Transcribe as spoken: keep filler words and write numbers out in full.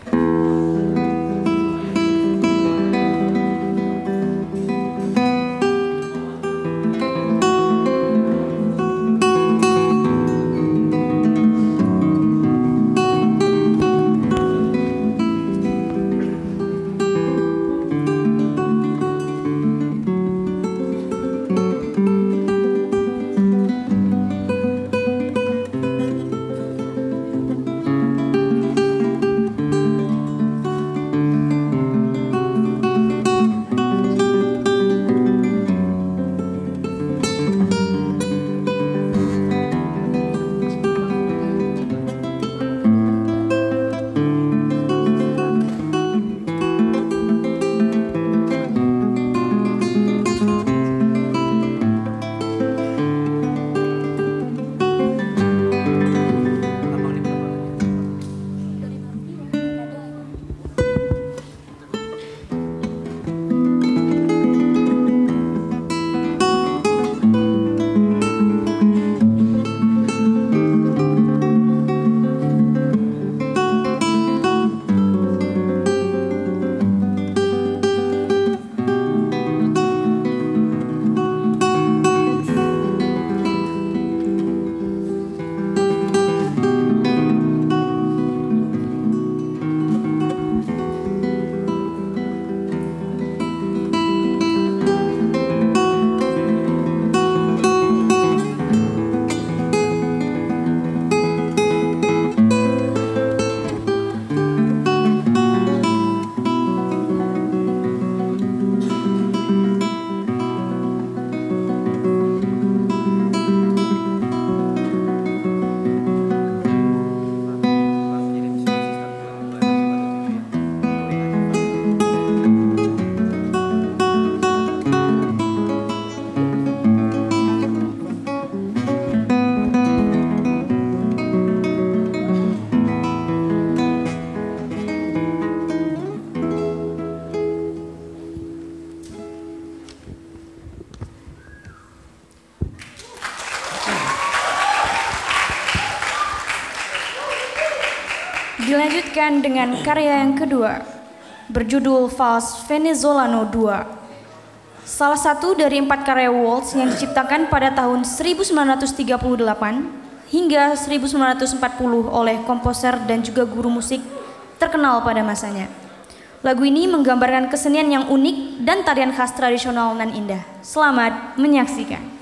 Dilanjutkan dengan karya yang kedua, berjudul Vals Venezolano dua. Salah satu dari empat karya waltz yang diciptakan pada tahun seribu sembilan ratus tiga puluh delapan hingga seribu sembilan ratus empat puluh oleh komposer dan juga guru musik terkenal pada masanya. Lagu ini menggambarkan kesenian yang unik dan tarian khas tradisional nan indah. Selamat menyaksikan.